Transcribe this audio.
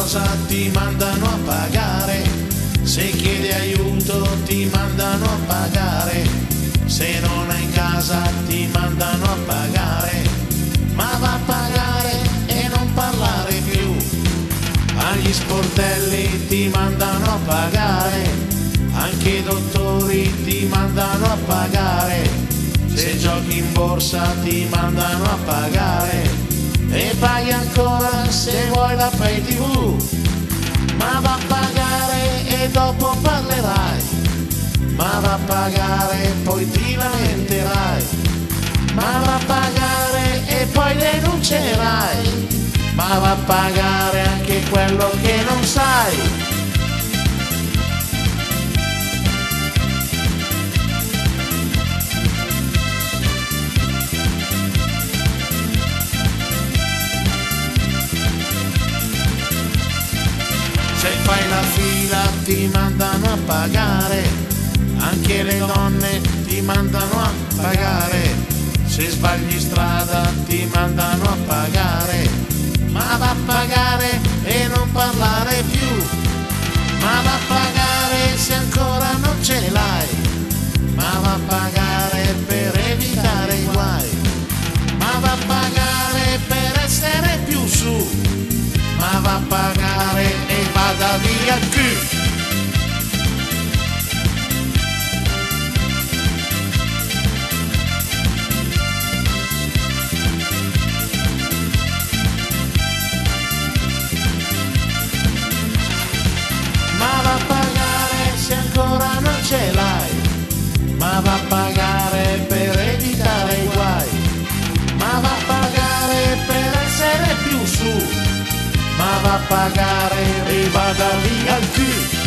qualcosa ti mandano a pagare, se chiedi aiuto ti mandano a pagare, se non hai casa ti mandano a pagare, ma va a pagare e non parlare più. Agli sportelli ti mandano a pagare, anche i dottori ti mandano a pagare, se giochi in borsa ti mandano a pagare e paghi ancora se vuoi la Pay TV. Ma va a pagare e dopo parlerai, ma va a pagare e poi ti lamenterai, ma va a pagare e poi denuncerai, ma va a pagare anche quello che non sai. Se fai la fila ti mandano a pagare, anche le donne ti mandano a pagare, se sbagli strada ti mandano a pagare, ma va a pagare e non parlare più, ma va a pagare se ancora non ce l'hai, ma va a pagare per evitare i guai, ma va a pagare per essere più su, ma va a pagare e vada via qui. Ma va a pagare se ancora non ce l'hai, ma va a pagare per evitare i guai, ma va a pagare per essere più su, ma va a pagare e vada via il cul.